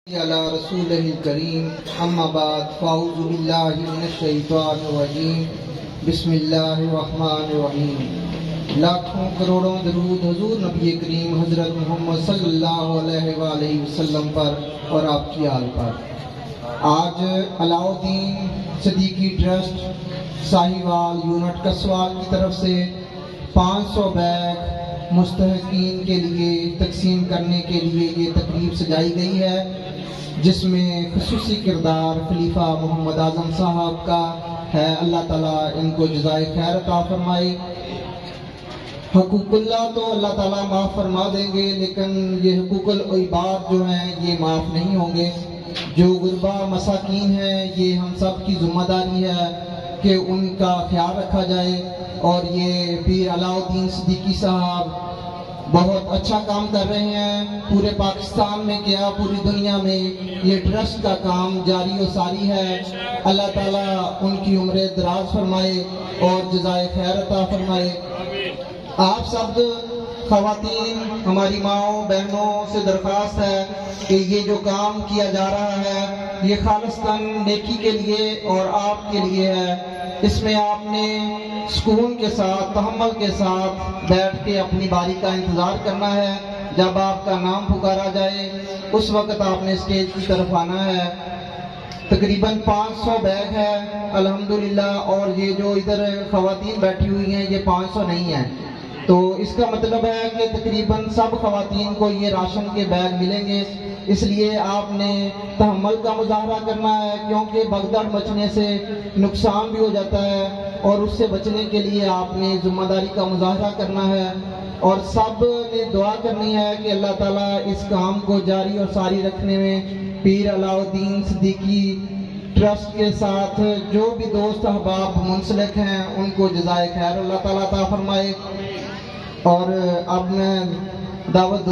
علی رسول کریم اما بعد فاعوذ باللہ من الشیطان الرجیم بسم اللہ الرحمن الرحیم۔ لاکھوں کروڑوں درود حضور نبی کریم حضرت محمد صلی اللہ علیہ وآلہ وسلم پر اور آپ کی آل پر۔ آج علاؤالدین صدیقی ٹرسٹ ساہیوال یونٹ کسوال کی طرف سے 500 بیگ مستحقین کے لیے تقسیم کرنے کے لیے یہ تقریب سجائی گئی ہے، جس میں خصوصی کردار خلیفہ محمد اعظم صاحب کا ہے۔ اللہ تعالیٰ ان کو جزائے خیر عطا فرمائے۔ حقوق اللہ تو اللہ تعالیٰ معاف فرما دیں گے، لیکن یہ حقوق العباد جو ہیں یہ معاف نہیں ہوں گے۔ جو غربا مساکین ہیں یہ ہم سب کی ذمہ داری ہے کہ ان کا خیال رکھا جائے، اور یہ پیر علاؤالدین صدیقی صاحب بہت اچھا کام کر رہے ہیں۔ پورے پاکستان میں کیا پوری دنیا میں یہ ٹرسٹ کا کام جاری و ساری ہے۔ اللہ تعالیٰ ان کی عمر دراز فرمائے اور جزائے خیر عطا فرمائے۔ آپ سب خواتین ہماری ماؤں بہنوں سے درخواست ہے کہ یہ جو کام کیا جا رہا ہے یہ خالصتاً نیکی کے لیے اور آپ کے لیے ہے۔ اس میں آپ نے سکون کے ساتھ تحمل کے ساتھ بیٹھ کے اپنی باری کا انتظار کرنا ہے۔ جب آپ کا نام پکارا جائے اس وقت آپ نے اسٹیج کی طرف آنا ہے۔ تقریباً 500 بیگ ہے الحمدللہ، اور یہ جو ادھر خواتین بیٹھی ہوئی ہیں یہ 500 نہیں ہیں، تو اس کا مطلب ہے کہ تقریباً سب خواتین کو یہ راشن کے بیگ ملیں گے۔ اس لیے آپ نے تحمل کا مظاہرہ کرنا ہے، کیونکہ بھگدڑ مچنے سے نقصان بھی ہو جاتا ہے، اور اس سے بچنے کے لیے آپ نے ذمہ داری کا مظاہرہ کرنا ہے، اور سب نے دعا کرنی ہے کہ اللہ تعالیٰ اس کام کو جاری اور ساری رکھنے میں پیر علاؤالدین صدیقی ٹرسٹ کے ساتھ جو بھی دوست احباب منسلک ہیں ان کو جزائے خیر اللہ تعالیٰ عطا فرمائے۔ اور اب میں دعوت